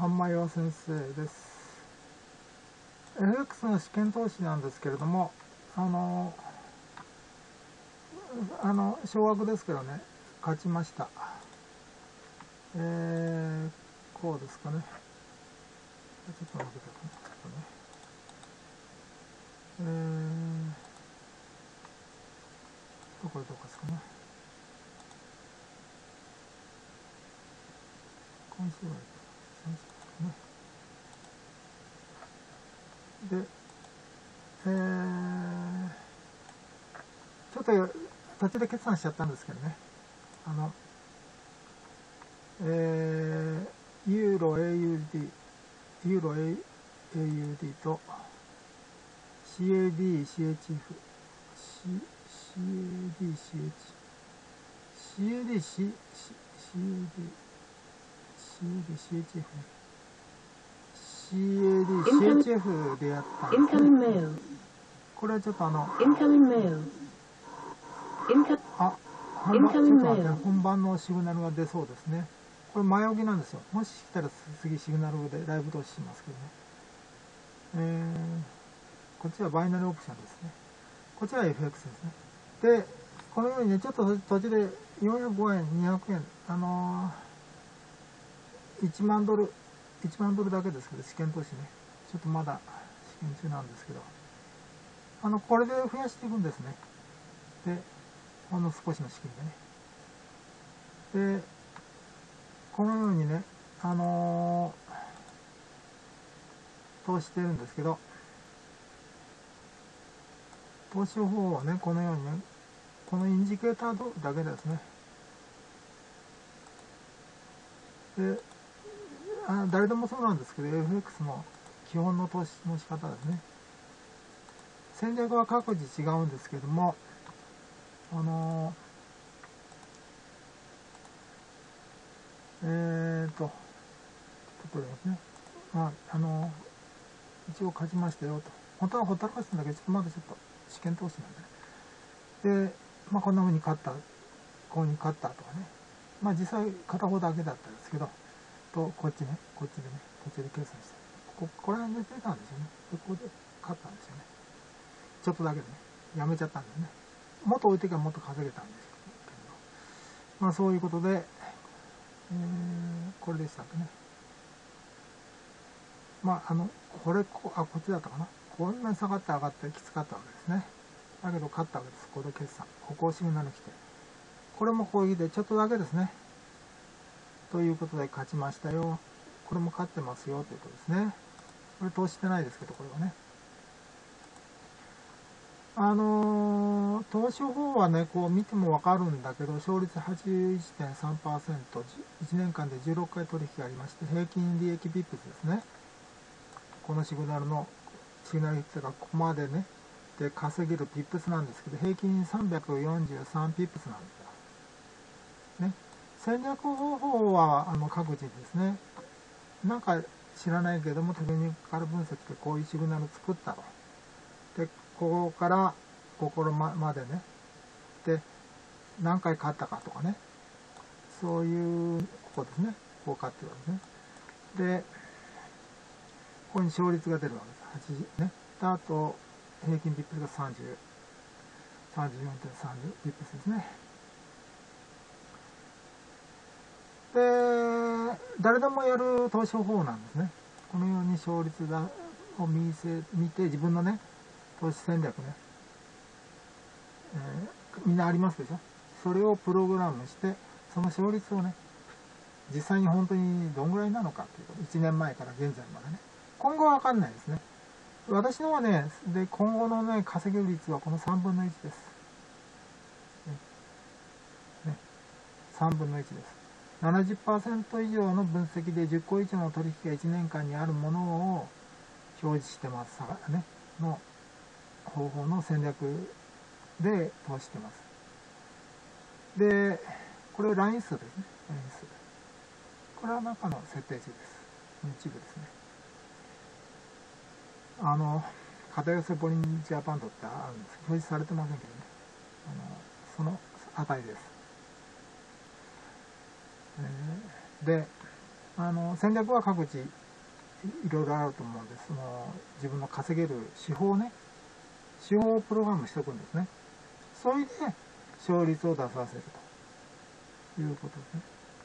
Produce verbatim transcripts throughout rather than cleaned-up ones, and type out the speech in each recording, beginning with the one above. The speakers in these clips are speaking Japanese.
半間岩先生です。エフエックス の試験投資なんですけれども、あの、あの、少額ですけどね、勝ちました。えー、こうですかね。ちょっと待ってください。ちょっとね。えー、これどこですかね。今週は先週ですね。で、えー、ちょっと途中で決算しちゃったんですけどね。あの、えー、ユーロ エーユーディー、ユーロ エーユーディー と シーエーディーシーエイチエフ、シーエーディーシーエイチ、シーエーディーシーエイチエフ、シーエーディーシーエイチエフ でやったんですね。これはちょっとあの、あ、本番、ちょっと待って、本番のシグナルが出そうですね。これ前置きなんですよ。もし来たら次シグナルでライブ投資しますけどね。えー、こっちはバイナリーオプションですね。こちらは エフエックス ですね。で、このようにね、ちょっと途中でよんひゃくごえん、にひゃくえん、あのー、いちまんドル、いちまんドルだけですけど、試験投資ね。ちょっとまだ試験中なんですけど、あの、これで増やしていくんですね。で、ほんの少しの資金でね。で、このようにね、あのー、投資してるんですけど、投資方法はね、このようにね、このインジケーターだけですね。で、あ誰でもそうなんですけど、エフエックス の基本の投資の仕方ですね。戦略は各自違うんですけども、あのー、えーと、例えばですね、まあ、あのー、一応勝ちましたよと。本当はほったらかしたんだけど、ちょっとまだちょっと試験投資なんでね。で、まあ、こんな風に勝った、ここに勝ったとかね。まあ、実際片方だけだったんですけど、と、こっちね、こっちでね、途中で計算して、ここ、こら辺で出たんですよね。で、ここで勝ったんですよね。ちょっとだけでね、やめちゃったんですね。もっと置いていけばもっと稼げたんですけど、まあそういうことで、えー、これでしたっけね。まああの、これ、こあ、こっちだったかな。こんなに下がって上がってきつかったわけですね。だけど勝ったわけです。ここで決算。ここをシグナル来て。これも攻撃でちょっとだけですね。ということで勝ちましたよ。これも勝ってますよということですね。これ投資してないですけど、これはね。あのー、投資法はね、こう見てもわかるんだけど、勝率 はちじゅういちてんさんパーセント、いちねんかんでじゅうろっかい取引がありまして、平均利益ビップスですね。このシグナルの、シグナル比率がここまでね、で稼げるピップスなんですけど、平均さんびゃくよんじゅうさんピップスなんですよ。ね。戦略方法はあの各自ですね。なんか知らないけども、テクニカル分析でこういうシグナル作ったと。で、ここからここまでね。で、何回勝ったかとかね。そういう、ここですね。こう勝ってるわけですね。で、ここに勝率が出るわけです。はちじゅうね。で、あと、平均ビップスがさんじゅう、さんじゅうよんてんさんビップスですね。で、誰でもやる投資方法なんですね。このように勝率を見せ、見て、自分のね、投資戦略ね、えー、みんなありますでしょ。それをプログラムして、その勝率をね、実際に本当にどんぐらいなのかっていうこと、いちねんまえから現在までね。今後はわかんないですね。私のはね、で、今後のね、稼げる率はこのさんぶんのいちです。ね、ね、さんぶんのいちです。ななじゅっパーセント 以上の分析でじゅっこ以上の取引がいちねんかんにあるものを表示してます。ね、の方法の戦略で投資してます。で、これライン数ですね。ライン数。これは中の設定値です。一部ですね。あの、片寄せボリンジャーバンドってあるんです。表示されてませんけどね。あの、その値です。えー、で、 あの戦略は各自いろいろあると思うんです。その自分の稼げる手法ね、手法をプログラムしておくんですね。それで勝率を出させるということですね。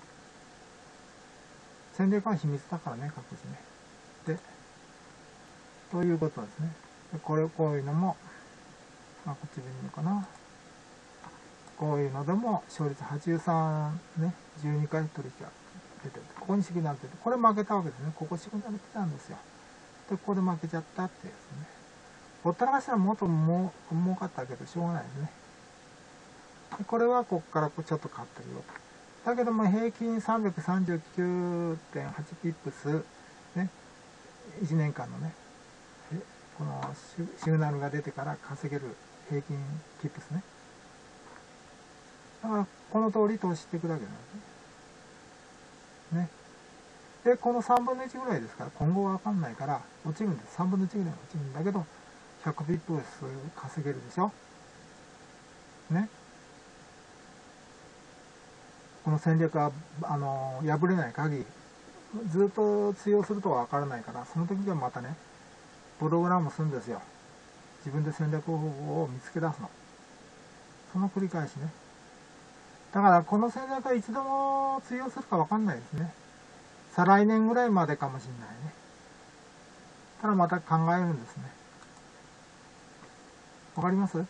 戦略は秘密だからね、各自ね。で、ということですね。でこれ、こういうのも、まあ、こっちでいいのかな。こういうのでも勝率はちじゅうさんね、じゅうにかい取引が出てる。ここにシグナル出て、これ負けたわけですね。ここシグナル出たんですよ。で、ここで負けちゃったってやつね。ほったらかしたらもっとも儲かったけど、しょうがないですね。でこれはここからちょっと買ってるよ。だけども平均 さんびゃくさんじゅうきゅうてんはち ピップス、ね、いちねんかんのね、このシグナルが出てから稼げる平均ピップスね。だからこの通り投資していくだけなんですね。ね。で、このさんぶんのいちぐらいですから、今後はわかんないから落ちるんです。さんぶんのいちぐらい落ちるんだけど、ひゃくピップス稼げるでしょ。ね。この戦略はあの破れない限り、ずっと通用するとはわからないから、その時はまたね、プログラムするんですよ。自分で戦略方法を見つけ出すの。その繰り返しね。だからこの戦略はいつでも通用するかわかんないですね。再来年ぐらいまでかもしれないね。ただまた考えるんですね。わかります？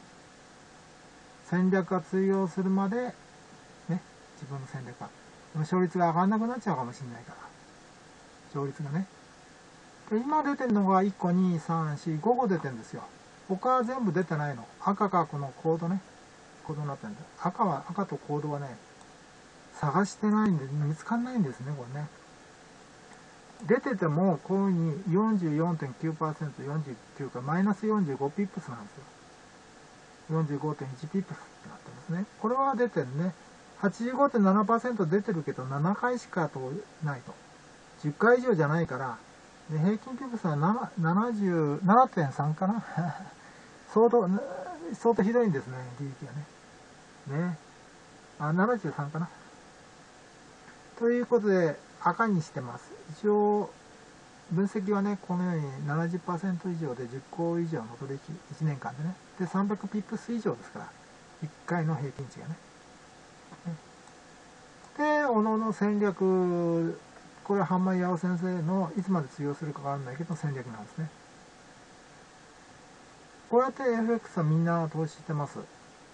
戦略が通用するまで、ね、自分の戦略が。勝率が上がらなくなっちゃうかもしれないから。勝率がね。で今出てるのがいっこ、に、さん、よん、ごこ出てるんですよ。他は全部出てないの。赤がこのコードね。コードになってるんで。赤は、赤とコードはね、探してないんで見つかんないんですね、これね。出てても、こういうふうに よんじゅうよんてんきゅうパーセント、よんじゅうきゅうか、マイナスよんじゅうごピップスなんですよ。よんじゅうごてんいちピップスってなってますね。これは出てるね。はちじゅうごてんななパーセント 出てるけど、ななかいしかとないと。じゅっかい以上じゃないから、で平均ピップスはななじゅうななてんさんかな相当、相当ひどいんですね、利益がね。ね。あ、ななじゅうさんかな。ということで、赤にしてます。一応、分析はね、このように ななじゅっパーセント 以上でじゅっこ以上の取引、いちねんかんでね。で、さんびゃくピップス以上ですから、いっかいの平均値がね。で、おのの戦略、これは半間八尾先生のいつまで通用するかわからないけど戦略なんですね。こうやって エフエックス はみんな投資してます。ね。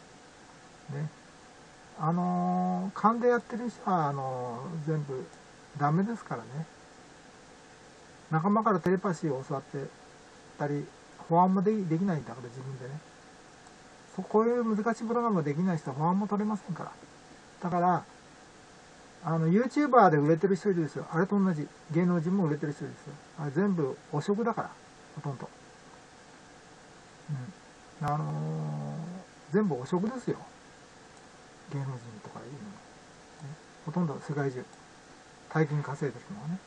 あのー、勘でやってる人は、あのー、全部ダメですからね。仲間からテレパシーを教わってたり、保安もできできないんだから自分でね。そこういう難しいプログラムができない人は保安も取れませんから。だから、あの、YouTuber で売れてる人いるですよ。あれと同じ。芸能人も売れてる人いるですよ。あれ全部汚職だから。ほとんど。うん。あのー、全部汚職ですよ。芸能人とかいうの、ね。ほとんど世界中。大金稼いでるのはね。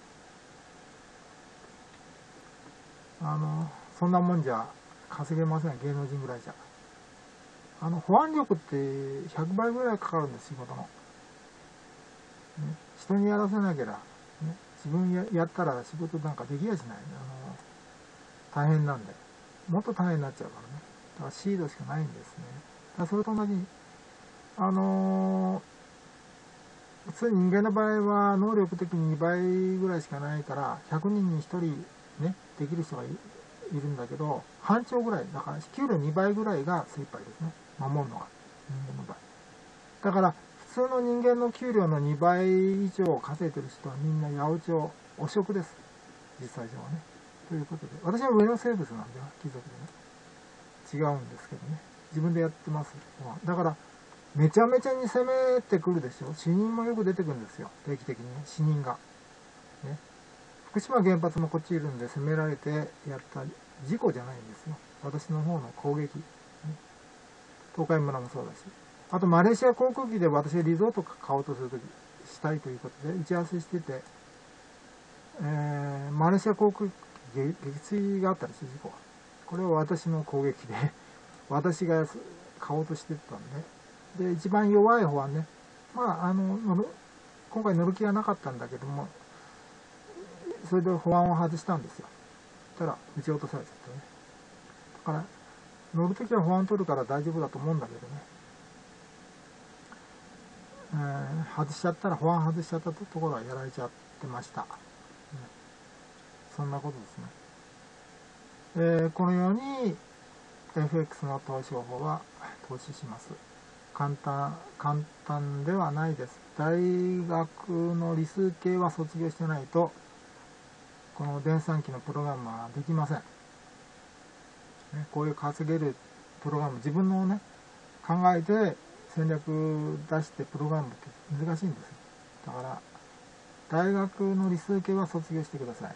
あの、そんなもんじゃ稼げません。芸能人ぐらいじゃ。あの、保安力ってひゃくばいぐらいかかるんです、仕事の。ね、人にやらせなければ、ね、自分 や, やったら仕事なんかできやしない、ね、あの大変なんでもっと大変になっちゃうからね。だからシードしかないんですね。だからそれと同じにあのー、普通人間の場合は能力的ににばいぐらいしかないからひゃくにんにひとりねできる人が い, いるんだけど半丁ぐらいだから給料にばいぐらいが精一杯ですね、守るのが人間の場合だから普通の人間の給料のにばい以上稼いでる人はみんな八百長、汚職です。実際上はね。ということで、私は上の生物なんで、貴族でね。違うんですけどね。自分でやってます。だから、めちゃめちゃに攻めてくるでしょ。死人もよく出てくるんですよ。定期的にね。死人が。ね。福島原発もこっちいるんで攻められてやった事故じゃないんですよ。私の方の攻撃。ね、東海村もそうだし。あとマレーシア航空機で私がリゾート買おうとするときしたいということで打ち合わせしてて、えー、マレーシア航空機撃墜があったんですよ、事故。これは私の攻撃で私が買おうとしてたんで、で一番弱い方はね、まああの今回乗る気がなかったんだけども、 それで保安を外したんですよ。そしたら撃ち落とされちゃったね。だから乗るときは保安取るから大丈夫だと思うんだけどね、えー、外しちゃったら、保安外しちゃったところはやられちゃってました、ね、そんなことですね。えー、このように エフエックス の投資方法は投資します。簡単簡単ではないです。大学の理数系は卒業してないとこの電算機のプログラムはできません。ね、こういう稼げるプログラム、自分のね考えて戦略出してプログラムって難しいんですよ。だから大学の理数系は卒業してください、ね、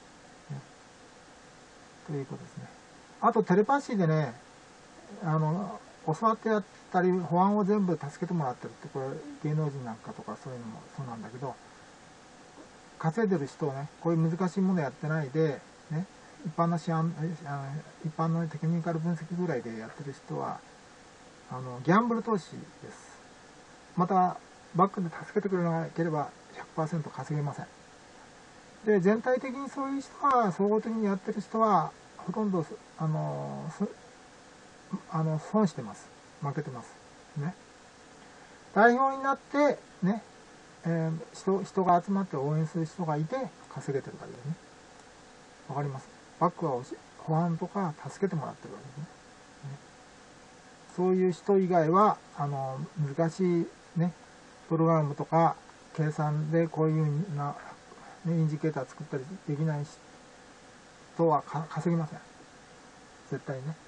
ということですね。あとテレパシーでね、あの教わってやったり保安を全部助けてもらってるって、これ芸能人なんかとかそういうのもそうなんだけど、稼いでる人をね、こういう難しいものやってないでね、一般の試案一般のテクニカル分析ぐらいでやってる人はあのギャンブル投資です。またバックで助けてくれなければ ひゃくパーセント 稼げません。で全体的にそういう人は、総合的にやってる人はほとんどあのあの損してます。負けてますね。代表になってね、えー、人人が集まって応援する人がいて稼げてるわけですね。わかります。バックは保安とか助けてもらってるわけですね。ね、そういう人以外はあの難しいねプログラムとか計算でこういうな、ね、インジケーター作ったりできない人はか稼ぎません。絶対ね。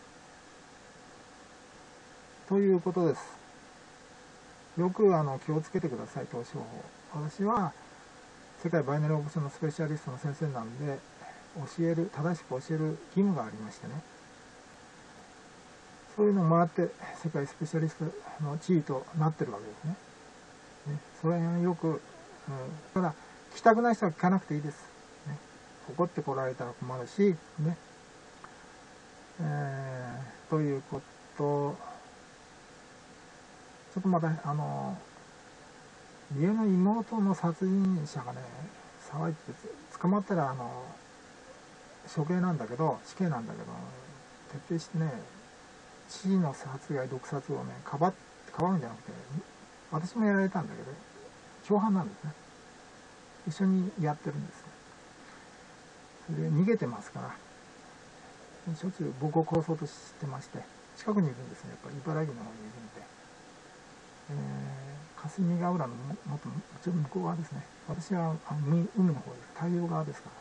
ということです。よくあの気をつけてください、投資方法。私は世界バイナリーオプションのスペシャリストの先生なんで、教える、正しく教える義務がありましてね。そういうのをもらって世界スペシャリストの地位となってるわけですね。ね、それはよく、うん、ただ聞きたくない人は聞かなくていいです。ね、怒ってこられたら困るし、ね、えー、ということ、ちょっとまた、あの、家の妹の殺人者がね、騒いでて、捕まったら、あの、処刑なんだけど、死刑なんだけど、徹底してね、父の殺害、毒殺をね、かば、かばうんじゃなくて、私もやられたんだけど、共犯なんですね。一緒にやってるんですね。それで逃げてますから、しょっちゅう僕を殺そうとしてまして、近くにいるんですね、やっぱり茨城の方にいるんで。えー、霞ヶ浦のもっとちょっと向こう側ですね。私はあの海の方です。太平洋側ですから、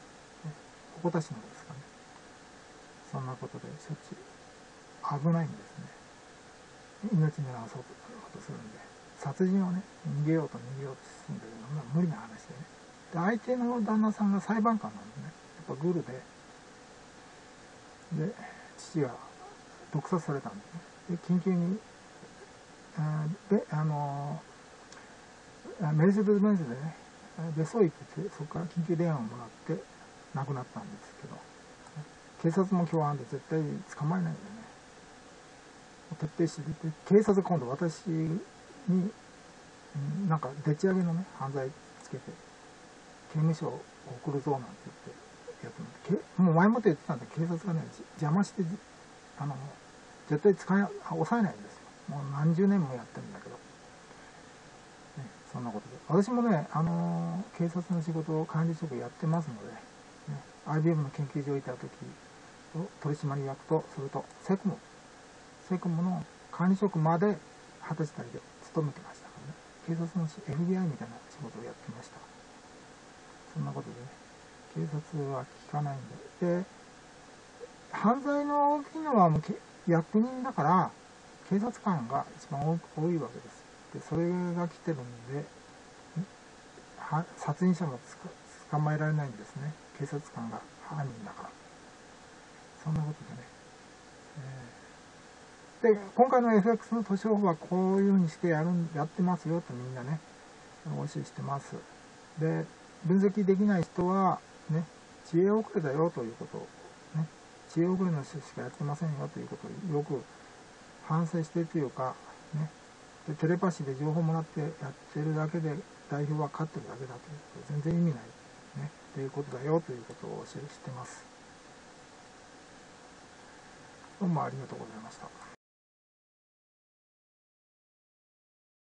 ね、鉾田市の方ですかね。そんなことでしょっちゅう危ないんですね。命狙わそうとするんで、殺人をね、逃げようと逃げようとするんだけど、まあ、無理な話でね。で、相手の旦那さんが裁判官なんでね、やっぱグルで、で、父が毒殺されたんですね。で、緊急に、あで、あのメルセデス・ベンツでね、別荘行ってそこから緊急電話をもらって亡くなったんですけど、警察も共犯で絶対捕まえないんでね、徹底してて、警察が今度私になんかでち上げのね犯罪つけて刑務所を送るぞなんて言ってやってもう前もって言ってたんで、警察がね邪魔してあの絶対使い抑えないんですよ。もう何十年もやってるんだけど、ね、そんなことで私もね、あのー、警察の仕事を管理職やってますので、ね、アイビーエム の研究所にいた時取締役と、それとセクムセクムの管理職まではたち代で勤めてましたからね。警察の エフビーアイ みたいな仕事をやってました。そんなことでね、警察は聞かないんで、で犯罪の大きいのはもう役人だから警察官が一番多いわけです。でそれが来てるんで、殺人者も捕まえられないんですね、警察官が犯人だから。そんなことでね、えー、で今回の エフエックス の投資方法はこういうふうにしてやるやってますよとみんなねお教えしてます。で分析できない人はね、知恵遅れだよということをね、知恵遅れの人しかやってませんよということをよく反省してというかね、でテレパシーで情報もらってやってるだけで代表は勝ってるだけだということで全然意味ないね、ということだよということをお教えしてます。どうもありがとうございました。